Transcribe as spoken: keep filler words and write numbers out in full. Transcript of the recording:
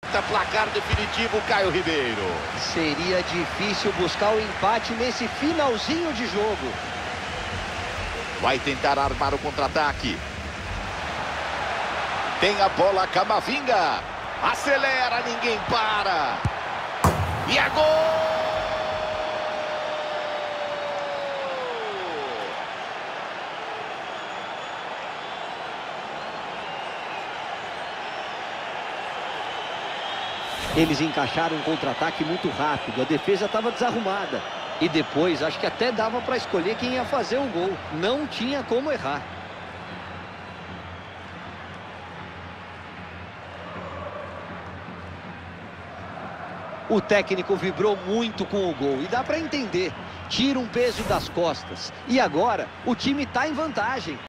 Eita, placar definitivo, Caio Ribeiro. Seria difícil buscar o empate nesse finalzinho de jogo. Vai tentar armar o contra-ataque. Tem a bola, Camavinga. Acelera, ninguém para. E é gol! Eles encaixaram um contra-ataque muito rápido, a defesa estava desarrumada. E depois, acho que até dava para escolher quem ia fazer o gol. Não tinha como errar. O técnico vibrou muito com o gol e dá para entender. Tira um peso das costas. E agora, o time está em vantagem.